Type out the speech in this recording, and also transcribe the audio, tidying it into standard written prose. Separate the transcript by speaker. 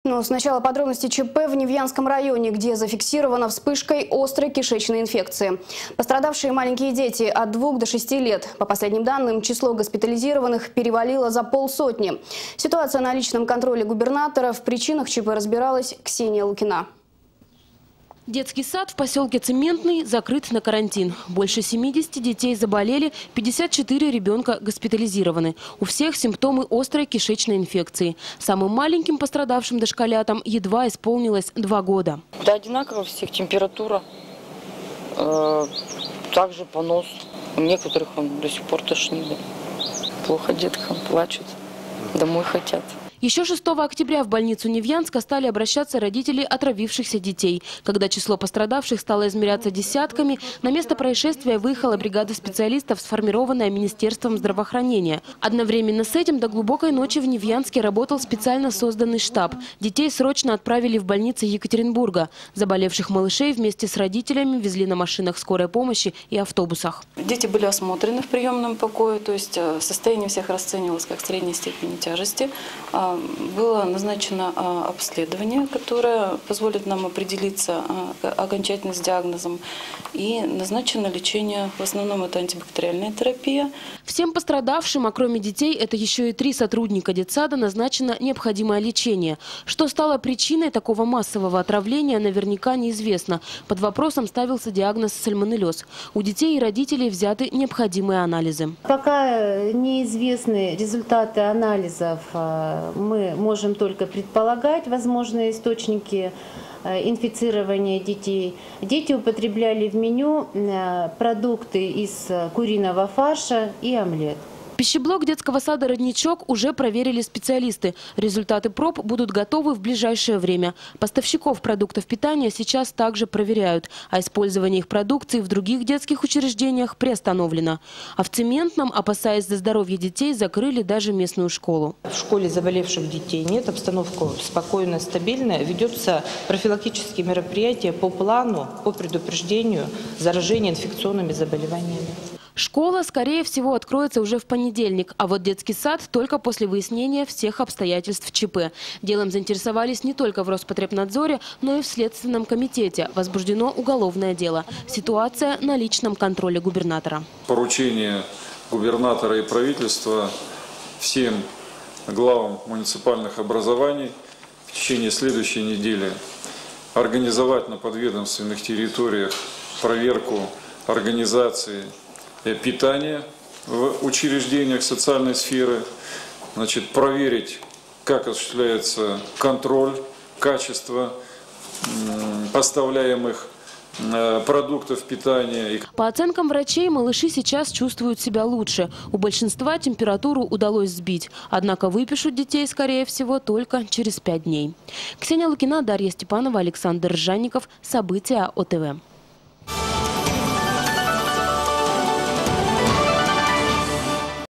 Speaker 1: Но сначала подробности ЧП в Невьянском районе, где зафиксирована вспышкой острой кишечной инфекции. Пострадавшие маленькие дети от 2 до 6 лет. По последним данным, число госпитализированных перевалило за 50. Ситуация на личном контроле губернатора. В причинах ЧП разбиралась Ксения Лукина.
Speaker 2: Детский сад в поселке Цементный закрыт на карантин. Больше 70 детей заболели, 54 ребенка госпитализированы. У всех симптомы острой кишечной инфекции. Самым маленьким пострадавшим дошколятам едва исполнилось 2 года.
Speaker 3: Да, одинаково у всех температура, также понос. У некоторых он до сих пор тошнит. Плохо деткам, плачут, домой хотят.
Speaker 2: Еще 6 октября в больницу Невьянска стали обращаться родители отравившихся детей. Когда число пострадавших стало измеряться десятками, на место происшествия выехала бригада специалистов, сформированная Министерством здравоохранения. Одновременно с этим до глубокой ночи в Невьянске работал специально созданный штаб. Детей срочно отправили в больницы Екатеринбурга. Заболевших малышей вместе с родителями везли на машинах скорой помощи и автобусах.
Speaker 4: Дети были осмотрены в приемном покое, то есть состояние всех расценивалось как средней степени тяжести. Было назначено обследование, которое позволит нам определиться окончательно с диагнозом. И назначено лечение, в основном это антибактериальная терапия.
Speaker 2: Всем пострадавшим, а кроме детей, это еще и 3 сотрудника детсада, назначено необходимое лечение. Что стало причиной такого массового отравления, наверняка неизвестно. Под вопросом ставился диагноз сальмонеллез. У детей и родителей взяты необходимые анализы.
Speaker 5: Пока неизвестны результаты анализов, мы можем только предполагать возможные источники инфицирования детей. Дети употребляли в меню продукты из куриного фарша и омлет.
Speaker 2: Пищеблок детского сада «Родничок» уже проверили специалисты. Результаты проб будут готовы в ближайшее время. Поставщиков продуктов питания сейчас также проверяют, а использование их продукции в других детских учреждениях приостановлено. А в Цементном, опасаясь за здоровье детей, закрыли даже местную школу.
Speaker 6: В школе заболевших детей нет, обстановка спокойная, стабильная. Ведется профилактические мероприятия по плану, по предупреждению заражения инфекционными заболеваниями.
Speaker 2: Школа, скорее всего, откроется уже в понедельник, а вот детский сад только после выяснения всех обстоятельств ЧП. Делом заинтересовались не только в Роспотребнадзоре, но и в Следственном комитете. Возбуждено уголовное дело. Ситуация на личном контроле губернатора.
Speaker 7: Поручение губернатора и правительства всем главам муниципальных образований в течение следующей недели организовать на подведомственных территориях проверку организации питания в учреждениях социальной сферы, проверить, как осуществляется контроль качества поставляемых продуктов питания.
Speaker 2: По оценкам врачей, малыши сейчас чувствуют себя лучше. У большинства температуру удалось сбить. Однако выпишут детей, скорее всего, только через 5 дней. Ксения Лукина, Дарья Степанова, Александр Жанников. События ОТВ.